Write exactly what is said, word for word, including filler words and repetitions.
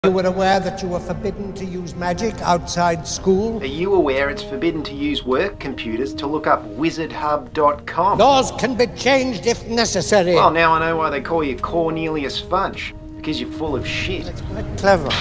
You were aware that you were forbidden to use magic outside school? Are you aware it's forbidden to use work computers to look up wizard hub dot com? Laws can be changed if necessary. Well, now I know why they call you Cornelius Fudge. Because you're full of shit. That's quite clever.